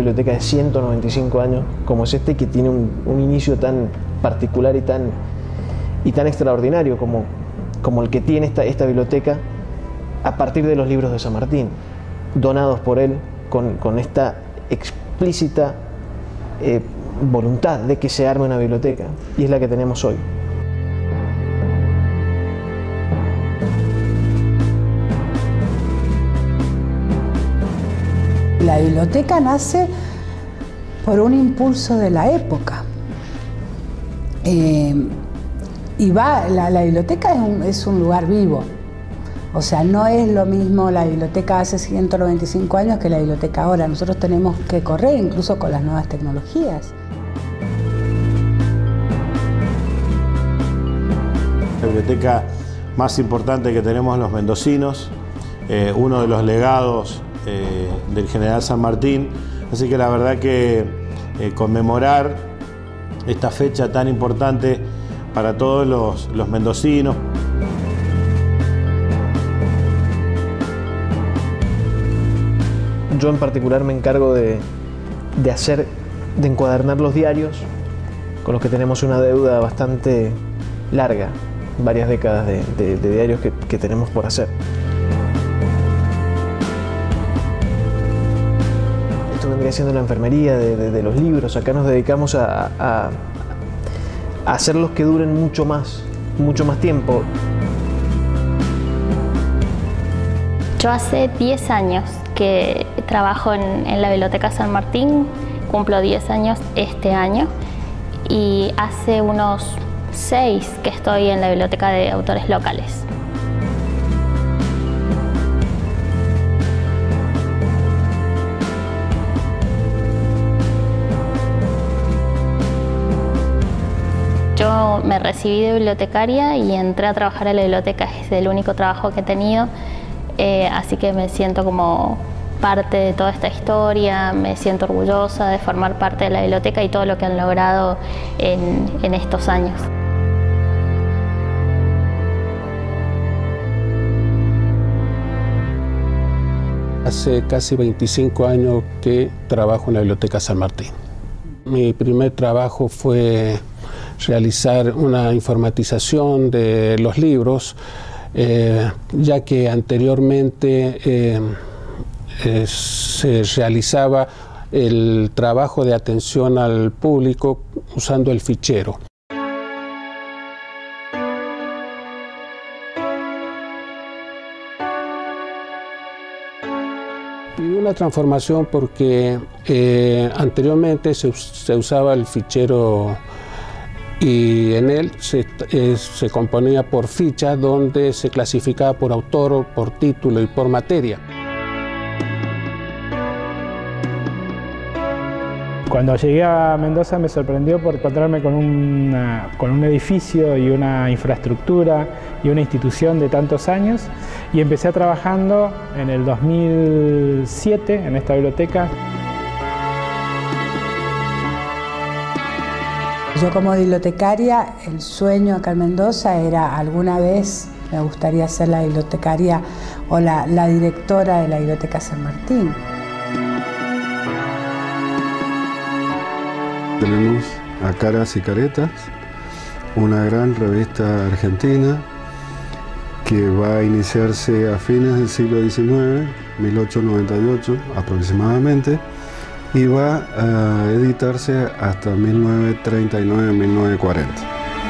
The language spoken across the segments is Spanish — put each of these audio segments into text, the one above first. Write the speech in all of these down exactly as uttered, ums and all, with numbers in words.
biblioteca de ciento noventa y cinco años como es este, que tiene un, un inicio tan particular y tan, y tan extraordinario como, como el que tiene esta, esta biblioteca a partir de los libros de San Martín, donados por él con, con esta explícita eh, voluntad de que se arme una biblioteca, y es la que tenemos hoy. La biblioteca nace por un impulso de la época. Eh, y va, la, la biblioteca es un, es un lugar vivo. O sea, no es lo mismo la biblioteca hace ciento noventa y cinco años que la biblioteca ahora. Nosotros tenemos que correr incluso con las nuevas tecnologías. La biblioteca más importante que tenemos los mendocinos, eh, uno de los legados eh, del general San Martín. Así que la verdad que eh, conmemorar esta fecha tan importante para todos los, los mendocinos. Yo en particular me encargo de, de hacer, de encuadernar los diarios, con los que tenemos una deuda bastante larga, varias décadas de, de, de diarios que, que tenemos por hacer. Esto vendría siendo la enfermería de, de, de los libros. Acá nos dedicamos a, a, a hacerlos que duren mucho más, mucho más tiempo. Yo hace diez años que trabajo en, en la Biblioteca San Martín, cumplo diez años este año, y hace unos seis que estoy en la Biblioteca de Autores Locales. Yo me recibí de bibliotecaria y entré a trabajar en la biblioteca, es el único trabajo que he tenido. Eh, así que me siento como parte de toda esta historia, me siento orgullosa de formar parte de la biblioteca y todo lo que han logrado en, en estos años. Hace casi veinticinco años que trabajo en la Biblioteca San Martín. Mi primer trabajo fue realizar una informatización de los libros, Eh, ya que anteriormente eh, eh, se realizaba el trabajo de atención al público usando el fichero. Y una transformación porque eh, anteriormente se, se usaba el fichero y en él se, eh, se componía por fichas donde se clasificaba por autor, por título y por materia. Cuando llegué a Mendoza me sorprendió por encontrarme con, una, con un edificio y una infraestructura y una institución de tantos años, y empecé trabajando en el dos mil siete en esta biblioteca. Yo como bibliotecaria, el sueño acá en Mendoza era alguna vez me gustaría ser la bibliotecaria o la, la directora de la Biblioteca San Martín. Tenemos a Caras y Caretas, una gran revista argentina que va a iniciarse a fines del siglo diecinueve, mil ochocientos noventa y ocho aproximadamente, y va a editarse hasta mil novecientos treinta y nueve a mil novecientos cuarenta.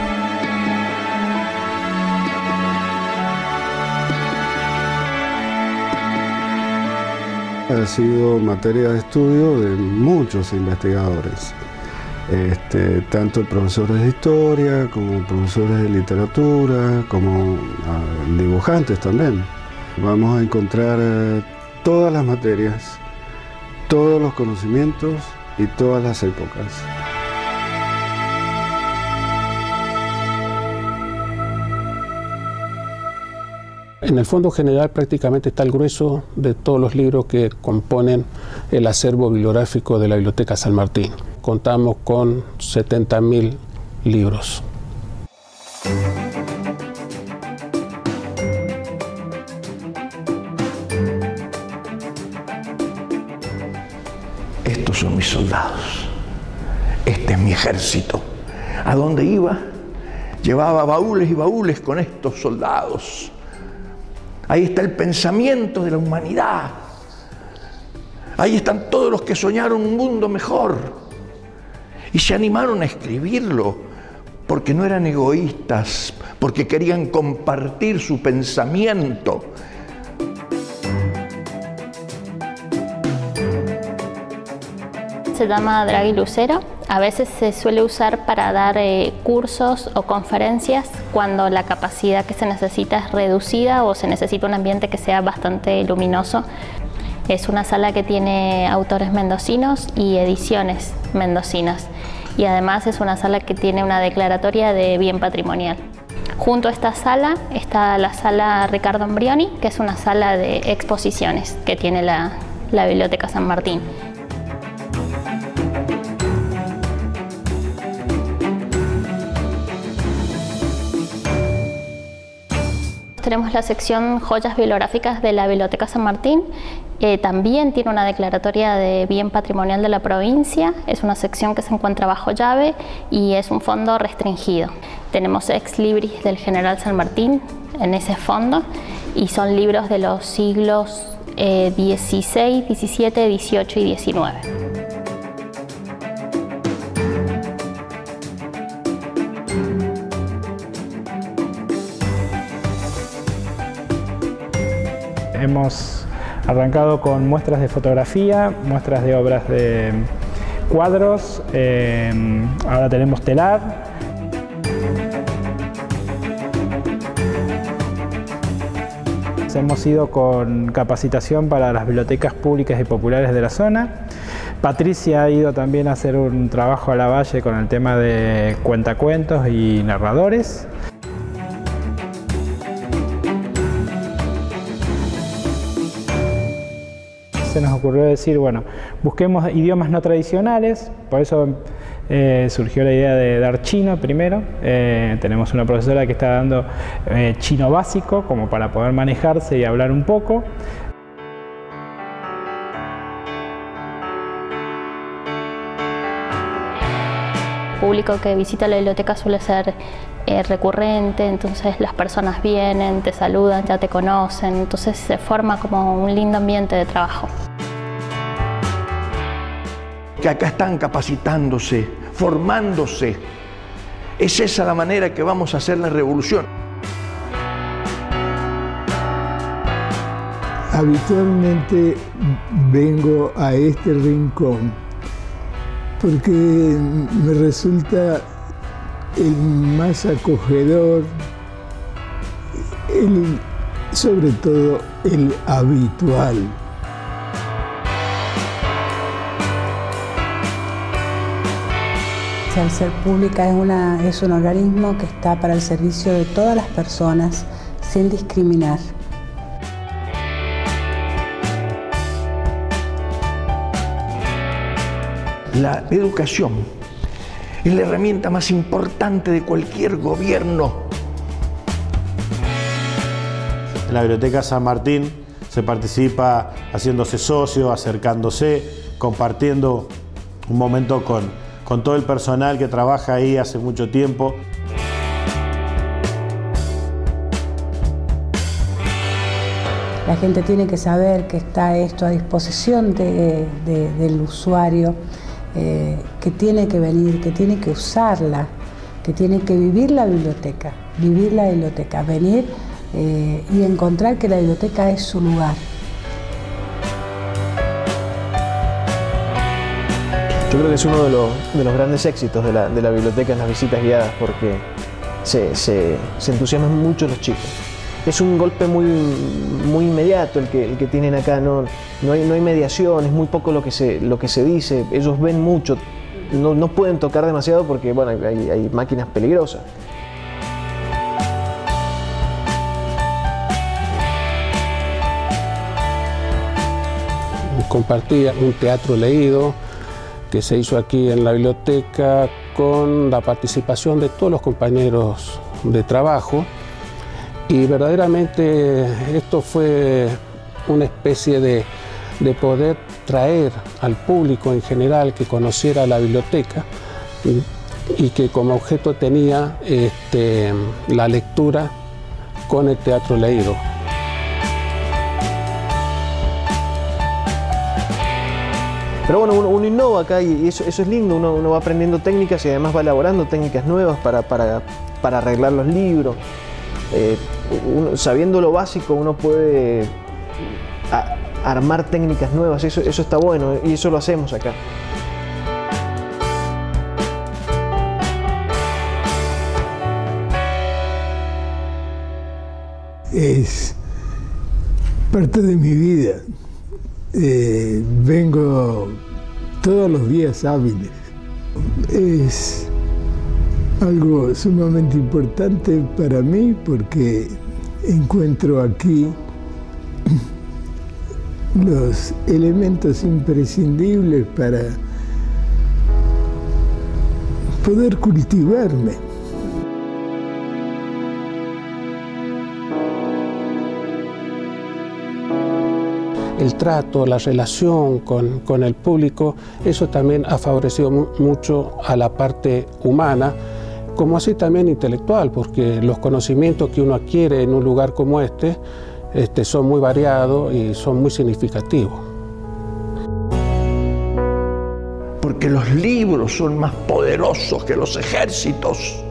Ha sido materia de estudio de muchos investigadores, este, tanto profesores de historia, como profesores de literatura, como uh, dibujantes también. Vamos a encontrar uh, todas las materias, todos los conocimientos y todas las épocas. En el fondo general prácticamente está el grueso de todos los libros que componen el acervo bibliográfico de la Biblioteca San Martín. Contamos con setenta mil libros. Estos Estos son mis soldados. Este es mi ejército. ¿A dónde iba? Llevaba baúles y baúles con estos soldados. Ahí está el pensamiento de la humanidad. Ahí están todos los que soñaron un mundo mejor y se animaron a escribirlo porque no eran egoístas, porque querían compartir su pensamiento. Se llama Draghi Lucero. A veces se suele usar para dar eh, cursos o conferencias cuando la capacidad que se necesita es reducida o se necesita un ambiente que sea bastante luminoso. Es una sala que tiene autores mendocinos y ediciones mendocinas. Y además es una sala que tiene una declaratoria de bien patrimonial. Junto a esta sala está la sala Ricardo Ambrioni, que es una sala de exposiciones que tiene la, la Biblioteca San Martín. Tenemos la sección Joyas Bibliográficas de la Biblioteca San Martín. Eh, también tiene una declaratoria de bien patrimonial de la provincia. Es una sección que se encuentra bajo llave y es un fondo restringido. Tenemos ex libris del general San Martín en ese fondo y son libros de los siglos eh, dieciséis, diecisiete, dieciocho y diecinueve. Hemos arrancado con muestras de fotografía, muestras de obras de cuadros, eh, ahora tenemos telar. Hemos ido con capacitación para las bibliotecas públicas y populares de la zona. Patricia ha ido también a hacer un trabajo a la Valle con el tema de cuentacuentos y narradores. Se nos ocurrió decir, bueno, busquemos idiomas no tradicionales, por eso eh, surgió la idea de dar chino primero. Eh, tenemos una profesora que está dando eh, chino básico, como para poder manejarse y hablar un poco. El público que visita la biblioteca suele ser eh, recurrente, entonces las personas vienen, te saludan, ya te conocen, entonces se forma como un lindo ambiente de trabajo. Que acá están capacitándose, formándose. Es esa la manera que vamos a hacer la revolución. Habitualmente vengo a este rincón porque me resulta el más acogedor, el, sobre todo el habitual. Al ser pública es, una, es un organismo que está para el servicio de todas las personas sin discriminar. La educación es la herramienta más importante de cualquier gobierno. En la Biblioteca San Martín se participa haciéndose socio, acercándose, compartiendo un momento con, con todo el personal que trabaja ahí hace mucho tiempo. La gente tiene que saber que está esto a disposición de, de, del usuario, eh, que tiene que venir, que tiene que usarla, que tiene que vivir la biblioteca, vivir la biblioteca, venir eh, y encontrar que la biblioteca es su lugar. Yo creo que es uno de los, de los grandes éxitos de la, de la biblioteca en las visitas guiadas, porque se, se, se entusiasman mucho los chicos. Es un golpe muy, muy inmediato el que, el que tienen acá, no, no, hay, no hay mediación, es muy poco lo que se, lo que se dice, ellos ven mucho, no, no pueden tocar demasiado porque bueno, hay, hay máquinas peligrosas. Compartí un teatro leído que se hizo aquí en la biblioteca con la participación de todos los compañeros de trabajo. Y verdaderamente esto fue una especie de, de poder traer al público en general que conociera la biblioteca y, y que como objeto tenía este, la lectura con el teatro leído. Pero bueno, uno, uno innova acá y eso, eso es lindo, uno, uno va aprendiendo técnicas y además va elaborando técnicas nuevas para, para, para arreglar los libros. Eh, uno, sabiendo lo básico, uno puede a, armar técnicas nuevas, eso, eso está bueno y eso lo hacemos acá. Es parte de mi vida. Eh, vengo todos los días hábiles. Es algo sumamente importante para mí porque encuentro aquí los elementos imprescindibles para poder cultivarme. El trato, la relación con, con el público, eso también ha favorecido mu mucho a la parte humana, como así también intelectual, porque los conocimientos que uno adquiere en un lugar como este, este son muy variados y son muy significativos. Porque los libros son más poderosos que los ejércitos.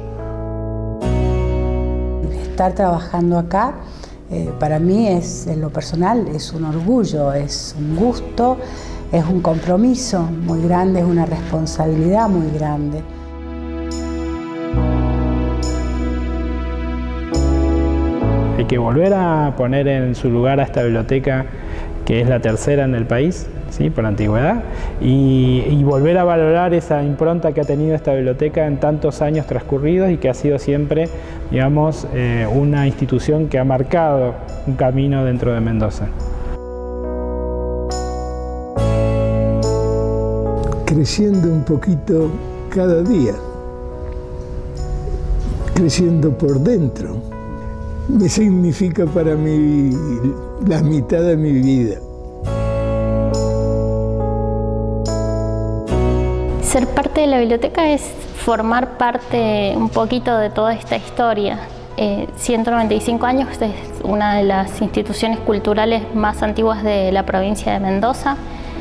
Estar trabajando acá, Eh, para mí es, en lo personal, es un orgullo, es un gusto, es un compromiso muy grande, es una responsabilidad muy grande. Hay que volver a poner en su lugar a esta biblioteca, que es la tercera en el país, ¿sí?, por antigüedad, y, y volver a valorar esa impronta que ha tenido esta biblioteca en tantos años transcurridos y que ha sido siempre, digamos, eh, una institución que ha marcado un camino dentro de Mendoza. Creciendo un poquito cada día, creciendo por dentro, me significa para mí la mitad de mi vida. Ser parte de la biblioteca es formar parte un poquito de toda esta historia. Eh, ciento noventa y cinco años es una de las instituciones culturales más antiguas de la provincia de Mendoza.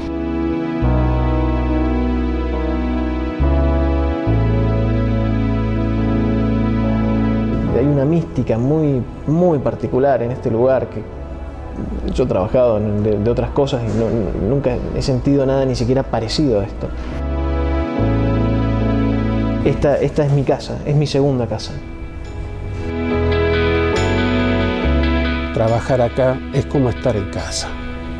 Hay una mística muy, muy particular en este lugar que yo he trabajado en, de, de otras cosas y no, nunca he sentido nada ni siquiera parecido a esto. Esta, esta es mi casa, es mi segunda casa. Trabajar acá es como estar en casa.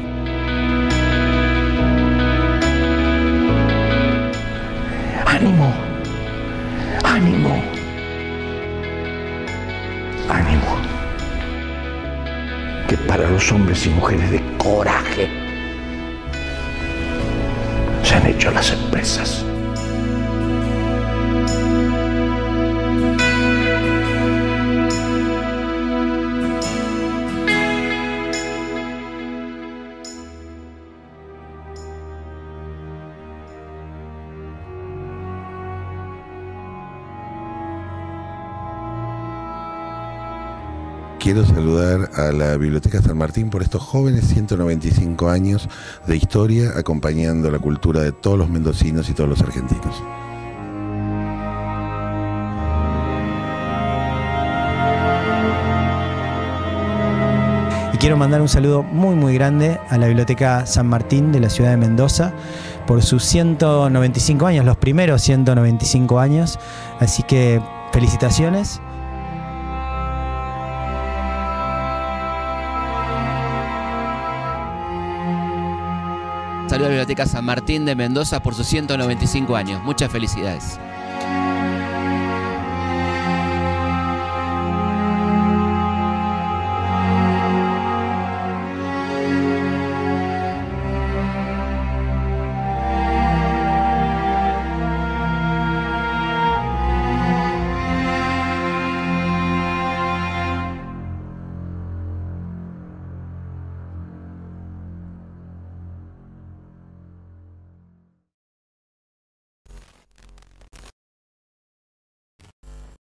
¡Ánimo! ¡Ánimo! ¡Ánimo! Que para los hombres y mujeres de coraje se han hecho las empresas. Quiero saludar a la Biblioteca San Martín por estos jóvenes ciento noventa y cinco años de historia acompañando la cultura de todos los mendocinos y todos los argentinos. Y quiero mandar un saludo muy muy grande a la Biblioteca San Martín de la ciudad de Mendoza por sus ciento noventa y cinco años, los primeros ciento noventa y cinco años, así que felicitaciones. Saludos a la Biblioteca San Martín de Mendoza por sus ciento noventa y cinco años. Muchas felicidades.